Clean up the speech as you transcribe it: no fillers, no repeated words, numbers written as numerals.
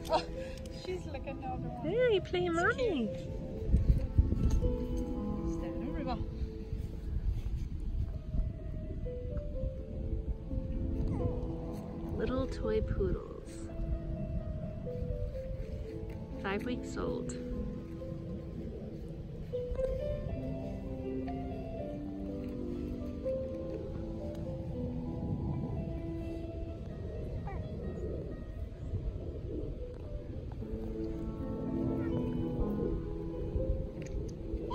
Oh, she's looking the other one. Yeah, you play mommy. Stand over, go. Little toy poodles. 5 weeks old.